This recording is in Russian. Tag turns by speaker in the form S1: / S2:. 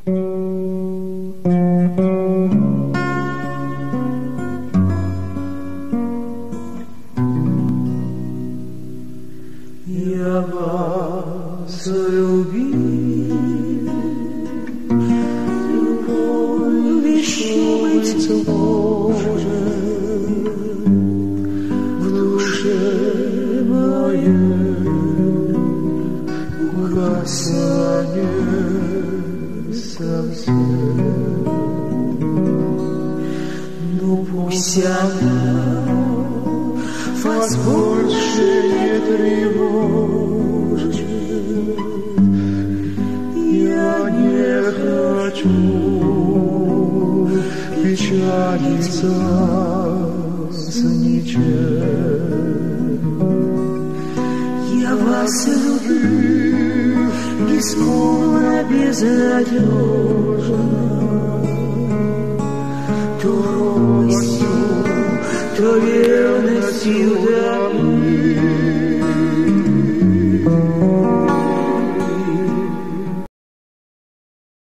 S1: Я вас любил, любовью быть может в душе моей угасанет совсем. Но пусть она вас больше не тревожит. Я не хочу печалиться за ничем. Я вас люблю бесконно, безнадежно, то робостью, то верностью домой.